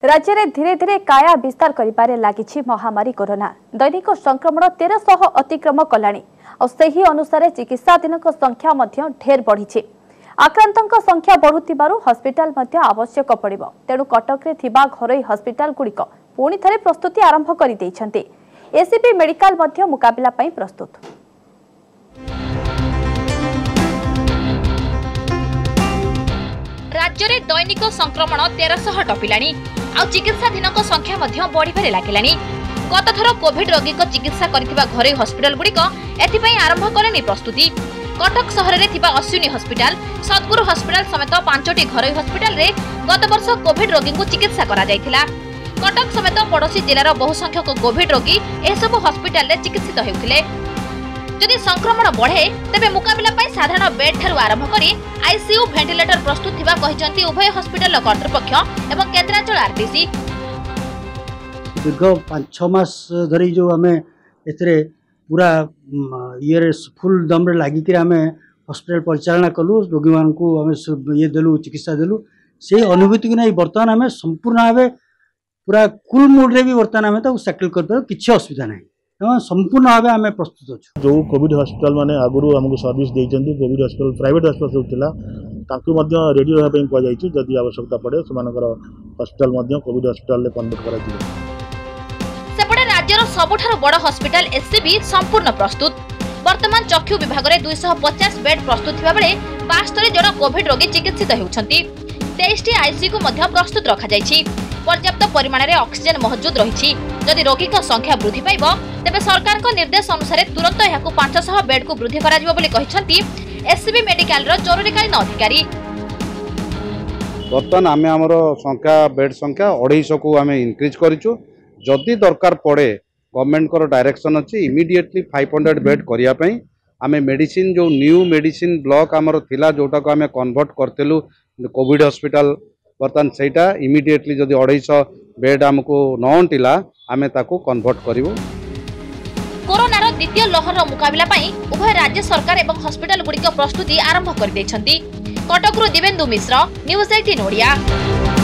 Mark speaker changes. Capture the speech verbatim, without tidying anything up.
Speaker 1: राज्य में धीरे धीरे काया विस्तार करिबारे लागिछि महामारी कोरोना। दैनिक संक्रमण तेरह सौ अतिक्रम कलानी और सही अनुसार चिकित्साधीन संख्या मध्य ढेर बढ़ी। आक्रांतों संख्या बढ़ुथिबारु हॉस्पिटल मध्य आवश्यक पड़िबो। तेणु कटक रे थिबा घरोई हॉस्पिटल गुड़िक पुणी थरे प्रस्तुति आरंभ कर दैछन्ते। एसीबी मेडिकल मध्य मुकाबला पई प्रस्तुत।
Speaker 2: राज्य में दैनिक संक्रमण तेरह सौ टपिलानी आ चिकित्साधीन संख्या बढ़िबारे लागिलानी। गत थर कोविड रोगी को चिकित्सा करथिबा घरोई हॉस्पिटल गुड़िक एथिपई आरंभ कलेनी प्रस्तुति। कटक सहर में थिबा अश्विनी हॉस्पिटल, सद्गुरु हॉस्पिटल समेत पांचटी घरोई हॉस्पिटल रे गत वर्ष कोविड रोगी को चिकित्सा करा जायथिला। कटक समेत पड़ोशी जिलार बहु संख्यक कोविड रोगी एसबु हॉस्पिटल रे चिकित्सित हेउथिले। जदि संक्रमण बढ़े तेबे मुकाबला पाई साधारण बेड ठारू आरंभ करी आईसीयू वेंटिलेटर प्रस्तुत थिबा कहिसंती उभय हॉस्पिटल कर्तृपक्ष एवं केन्द्रांचल आरटीसी।
Speaker 3: दीर्घ पांच छह मास धरी जो आम ए पूरा ये फुल दम लगिक आम हॉस्पिटल परिचालना कलु, रोगी मान ये देलु चिकित्सा देलु, से अनुभूति को नहीं बर्तमान आम संपूर्ण भाव पूरा कुल मूड्रे भी बर्तमान आम सेटल कर किसी असुविधा ना संपूर्ण भाव आम प्रस्तुत अच्छे।
Speaker 4: जो कोविड हॉस्पिटल माने आगुरी आमको सर्विस देइछन्ती कोविड हॉस्पिटल प्राइवेट हॉस्पिटल होतिला ताकू मध्य रेडी होगा ପାଇଁ କୁହାଯାଇଛି। जदि आवश्यकता पड़े सेमानकर हॉस्पिटल मध्य कोविड हॉस्पिटल ले कन्वर्ट करा जिवो।
Speaker 2: सेपटे राज्यर सबुठार बड़ हॉस्पिटल एससीबी संपूर्ण प्रस्तुत। वर्तमान चक्षु विभाग में दुई सौ पचास बेड प्रस्तुत थिबा बेले बास्तरी जन कोविड रोगी चिकित्सित हेउछन्ती। तेईस टी आईसीयू को मध्य प्रस्तुत रखा जायछि। पर्याप्त परिमाण में ऑक्सीजन मौजूद रही। जदि रोगी को संख्या वृद्धि पाइब तेबे सरकार को निर्देश अनुसार तुरंत यहाकू पांच सौ बेड को वृद्धि करा जिवो बोली कहिसंती एससीबी मेडिकल रो जरूरीकालीन अधिकारी।
Speaker 5: बर्तमान आमे हमर संख्या बेड संख्या अढ़ाई सौ को आमे इंक्रीज करिछु। जदि दरकार पड़े गवर्नमेंट को डायरेक्शन अच्छी इमिडिएटली फाइव हंड्रेड बेड करिया पई आमे मेडिसिन जो न्यू मेडिसिन ब्लॉक आमर थिला जोटा को आमे कन्वर्ट करतेलु कोविड हॉस्पिटल बर्तमान सेटा इमिडिएटली जदि अढ़ाई सौ बेड आमको न अंटिला आमे ताको कन्वर्ट करिवो।
Speaker 2: कोरोनार द्वितीय लहर मुकाबला पाई उभय राज्य सरकार एवं हॉस्पिटल गुड़िक प्रस्तुति आरंभ कर दैछन्ती। कटकरू दिवेन्दु मिश्र, न्यूज अठारह ओडिया।